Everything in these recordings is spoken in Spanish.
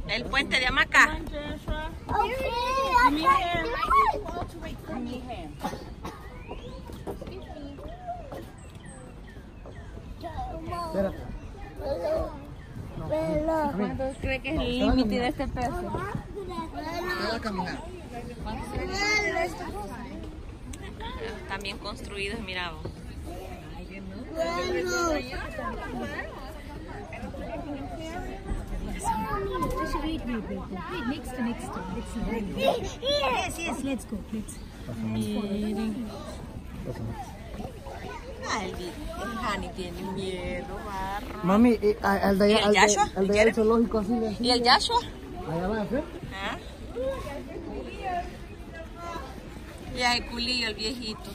El puente de hamaca. Espérate. ¿Cuánto cree que es el límite de este peso? Voy a caminar. Están bien construidos, mira vos. Yes, let's go. Miren. Ay, el Hani tiene miedo, barro. Mami, al de allá, ¿Y el Yashua? al de allá del zoológico así. ¿Y el Yashua? Allá va a hacer. ¿Ah? Ya el culillo, el viejito.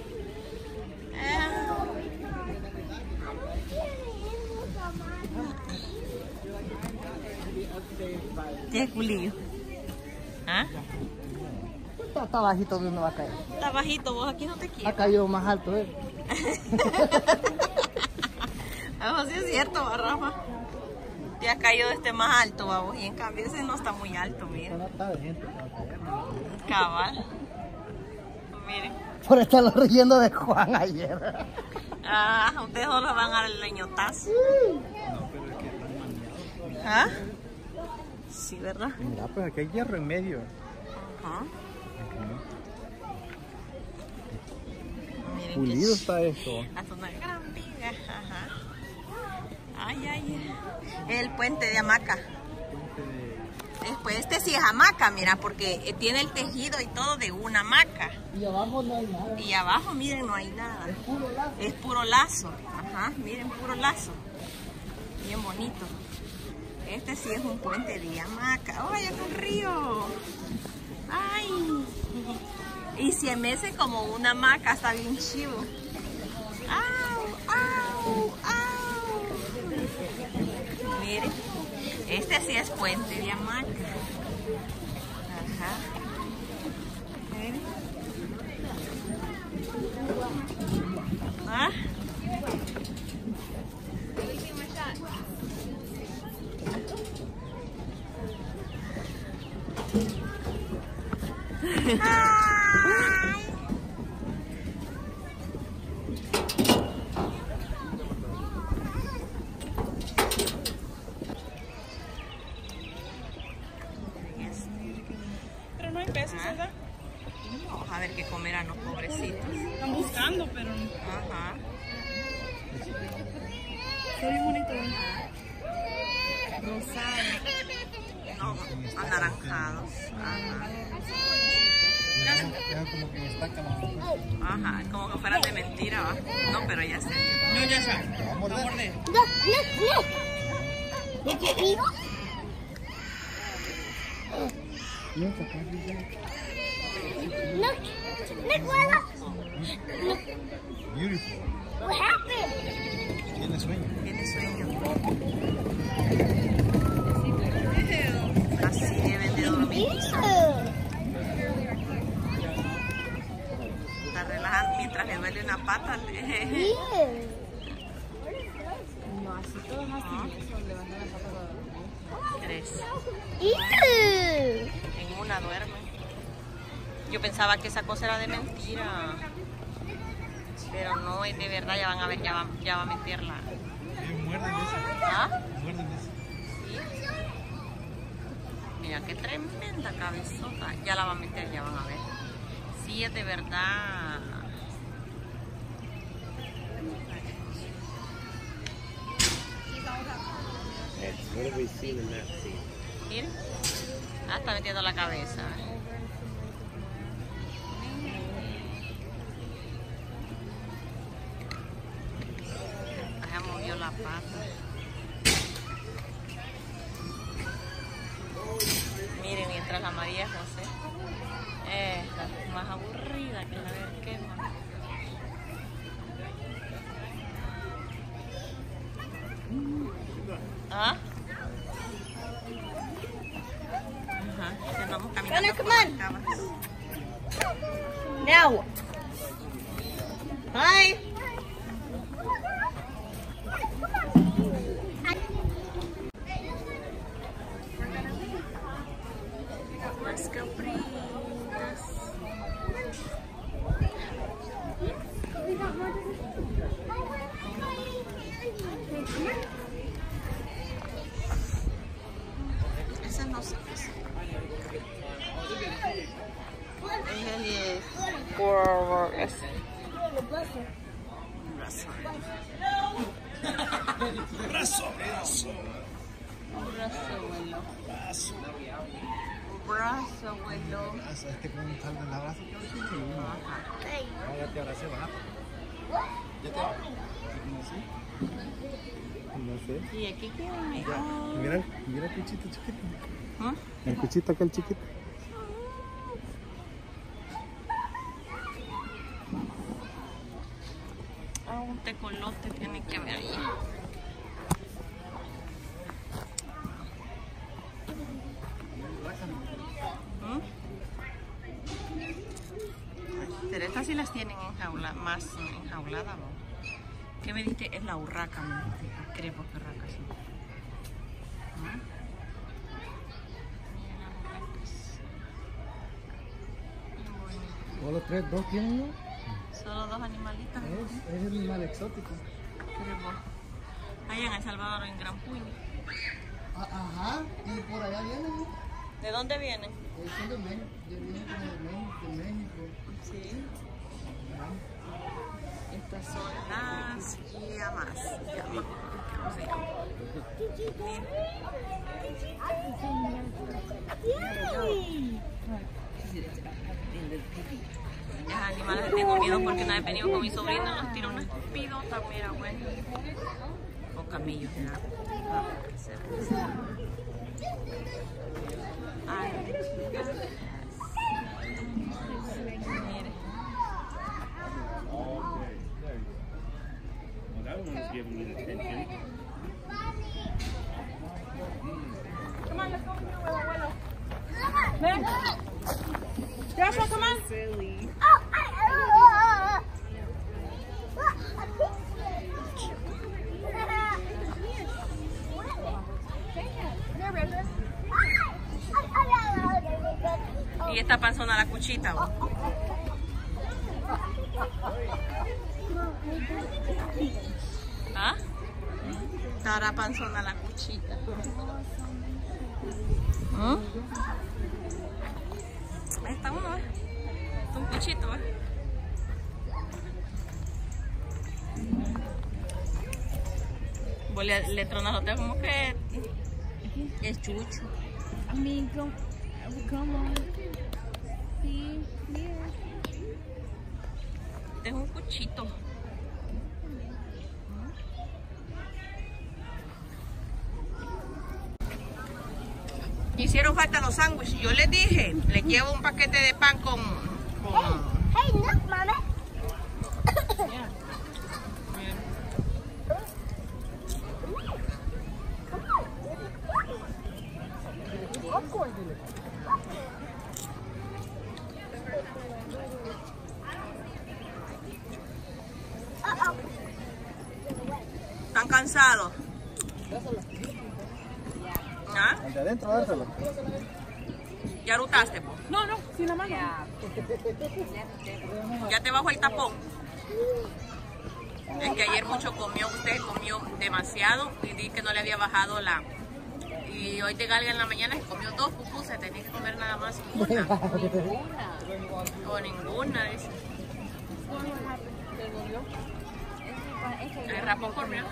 Ya el culillo. ¿Ah? Está bajito donde uno va a caer. Está bajito, vos aquí no te Ha quieres. caído más alto, Eso sí es cierto, va, Rafa. Te has caído de este más alto, vamos. Y en cambio ese no está muy alto, mira. No está de gente. Cabal. Miren. Por estarlo riendo de Juan ayer. Ah, ustedes solo van al leñotazo. ¿Ah? Sí, ¿verdad? Mira, pues aquí hay hierro en medio. Ajá. Miren Pulido está esto. hasta una gran viga. Ajá. Ay, ay. El puente de hamaca. Después este sí es hamaca, mira, porque tiene el tejido y todo de una hamaca. Y abajo no hay nada. Y abajo, miren, no hay nada. Es puro lazo. Es puro lazo. Ajá, miren, puro lazo. Bien bonito. Este sí es un puente de hamaca. ¡Oh, allá está un río! ¡Ay! Y se mece como una hamaca, está bien chivo. ¡Au! ¡Au! ¡Au! Miren, este sí es puente de hamaca. Ajá. Miren. ¿Ah? Pero no hay pesos, ¿verdad? Vamos a ver qué comerán los pobrecitos. Están buscando, pero no. Ajá. Está bien bonito. Rosado. No, anaranjados. Ajá. Como que destaca la Ajá, como que fueran de mentira, ¿va? No, pero ya sé. No, ya está. Vamos a morder. Did you eat? Look, Willa. Beautiful. What happened? Tiene sueño. Tiene sueño. Así deben de dormir. Está relajando mientras le duele una pata. No, así todos hacen eso, levantan la pata para dormir. 3. Ew. En una duerme. Yo pensaba que esa cosa era de mentira. Pero no es de verdad, ya van a ver, ya va a meterla. Muerden esa. ¿Ah? Muerden esa. Sí. Mira qué tremenda cabezota. Ya la va a meter, ya van a ver. Sí, es de verdad. Miren. Ah, está metiendo la cabeza. Ya movió la pata. Miren, mientras la María José está más aburrida que la ver qué más. ¿Ah? Ajá, ya andamos caminando por las camas. Now. Hi. capritas. Esas no sé qué son. Es brazo, abuelo. Este con un tal del abrazo. Ahora te abracé, ¿verdad? ¿Ya te no sé. ¿Y aquí qué hay? Mira el cuchito chiquito. ¿Ah? El cuchito aquel chiquito. Un tecolote tiene que haber ahí. Pero estas sí las tienen más enjauladas, ¿no? ¿Qué me diste? Es la urraca, ¿no? Creo que urraca, sí. ¿Solo dos tienen, no? Solo dos animalitos. Es el animal exótico. Allá en El Salvador, en Gran Puño. Ajá, y por allá vienen, ¿no? ¿De dónde vienen? Son de México, vienen como de México. Sí. Estas son las llamas. ¿Cómo se llama? Los animales les tengo miedo porque una vez venido con mi sobrino y nos tiró una espidota, mira, bueno. O camellos, ¿verdad? Ay, mire. Well, that one was giving me the attention. Come on, let's go here with abuelo. Ven. Joshua, come on. Silly. Y esta panzona la cuchita. ¿O? ¿Ah? Estará panzona la cuchita. ¿Ah? Ahí está uno, ¿eh? Está un cuchito, ¿eh? Vos le tronas los dedos como que es chucho. I mean, come on. See, here. Este es un cuchito. Hicieron falta los sándwiches. Yo les dije, les llevo un paquete de pan con... Hey, look, mama. ¿Están cansados? ¿Ah? Al de adentro, dárselo. ¿Ya rutaste, po? No, sin la mano. ¿Ya te bajó el tapón? Es que ayer mucho comió, usted comió demasiado y dije que no le había bajado la... Y hoy de galga en la mañana se comió 2 pupusas, tenía que comer nada más una. O ninguna, dice. El rapón comió.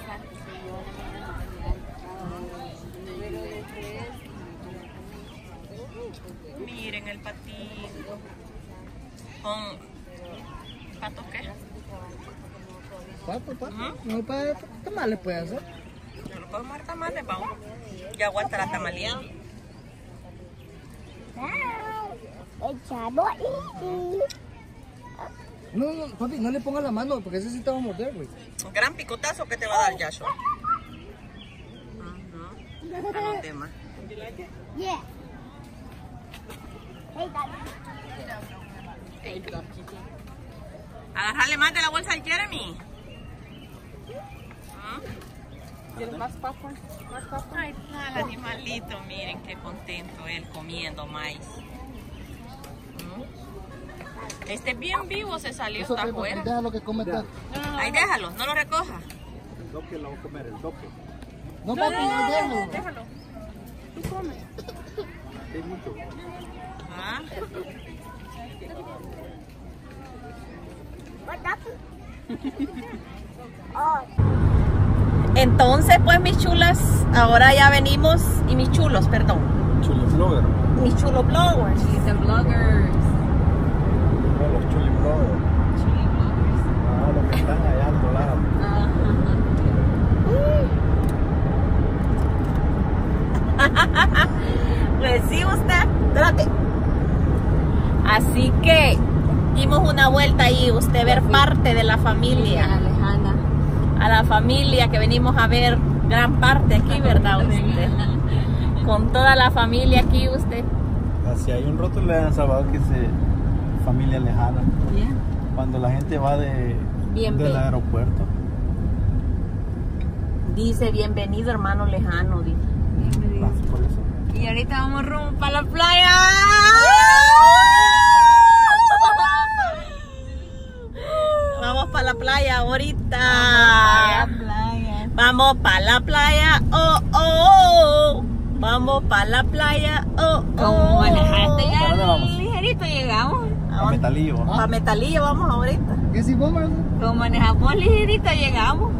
Miren el patín. ¿Con pato qué? ¿Pato? No, ¿qué más le puede hacer? No lo puedo comer tamales, vamos. Ya aguanta la tamaleada. No, papi, no le ponga la mano porque ese sí te va a morder, güey. Un gran picotazo que te va a dar Joshua. A los demás. Yeah. Hey, Daddy. Agarrarle más de la bolsa al Jeremy. ¿Quieres más popcorn? ¿Más popcorn? Ay, está el animalito, miren qué contento él comiendo maíz. Este bien vivo se salió, Eso está que afuera. déjalo que come tal. Ahí déjalo, no lo recoja. El doque lo voy a comer, el doque. No, papi, déjalo. Déjalo. Tú comes. Hay mucho. Ah. What that? Oh, Entonces, pues mis chulas, ahora ya venimos, y mis chulos, perdón, Chuli Blogger. mis chulos blowers. Dice vloggers. No, los Chuli Blogger. Ah, los que están allá al otro lado. Pues sí, usted, espérate. Así que dimos una vuelta ahí, usted ver parte de la familia. Lejana. A la familia que venimos a ver gran parte aquí, ¿verdad usted? Con toda la familia aquí usted. Así hay un rótulo en El Salvador que dice familia lejana. Yeah. Cuando la gente va del aeropuerto. Dice bienvenido hermano lejano, dice. Por eso. Y ahorita vamos rumbo para la playa. Vamos para la playa ahorita. Vamos para la playa, oh, oh. Vamos para la playa, oh, oh. ¿Cómo manejaste ya? ¿Para dónde vamos? Ligerito llegamos. A Metalillo. Para Metalillo vamos ahorita. ¿Qué si vos, Marcelo? Como manejamos ligerito llegamos.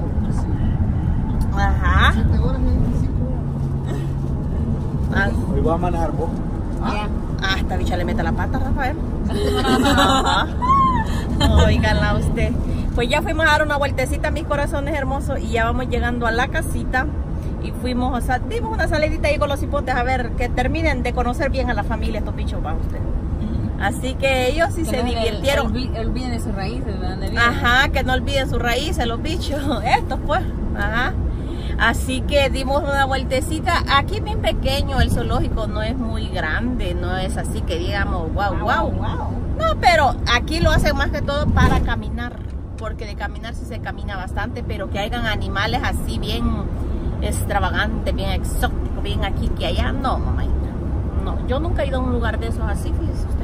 Ajá. 7 horas, 25 horas. Hoy voy a manejar vos. Ya. Ah, esta bicha le mete la pata, Rafael. Ajá. Óigala usted. Pues ya fuimos a dar una vueltecita, mis corazones hermosos, y ya vamos llegando a la casita. Y fuimos, o sea, dimos una salidita ahí con los hipotes a ver que terminen de conocer bien a la familia estos bichos para usted. Así que ellos sí se divirtieron. Olviden de sus raíces, ¿de dónde vienen? Ajá, que no olviden sus raíces, los bichos. Estos pues, ajá. Así que dimos una vueltecita. Aquí bien pequeño, el zoológico no es muy grande, no es así que digamos, wow. No, pero aquí lo hacen más que todo para caminar, porque de caminar sí se camina bastante, pero que hayan animales así bien extravagantes, bien exóticos, bien aquí que allá, no, mamá. No, yo nunca he ido a un lugar de esos así, fíjese usted.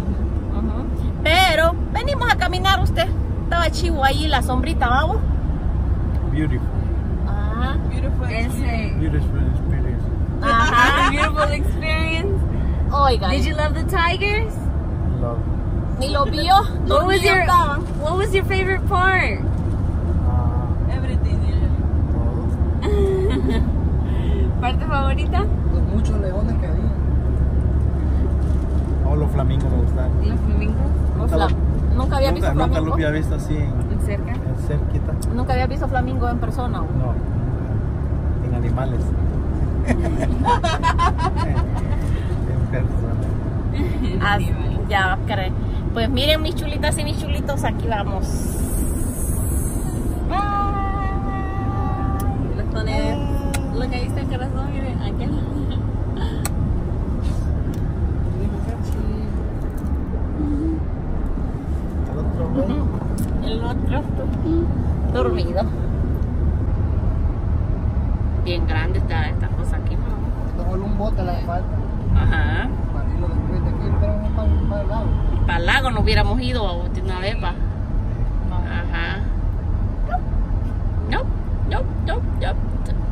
Pero venimos a caminar usted. Estaba chivo ahí la sombrita, vamos. Beautiful. Ajá. Beautiful. Ese. Beautiful experience. Ajá. Beautiful experience. Oiga. Did you love the tigers? Love. Ni lo vio. What estaban. was your favorite part? Everything. Todo. ¿Parte favorita? Los muchos leones que había. Oh, los flamingos me gustan. Los flamingos. Nunca había visto Nunca flamingo. los había visto así en Cerca. cerquita. Nunca había visto flamingo en persona. No, en animales. En persona. Ya creo. Pues miren mis chulitas y mis chulitos, aquí vamos. Los pones. Lo que ahí está el corazón, miren, aquel. El otro, güey. El otro dormido. Bien grande está esta cosa aquí, ¿no? Solo un bote le falta. Ajá. Para irlo después de aquí, pero vamos para el lado. Para el lago no hubiéramos ido de una vez, pa. Ajá. No.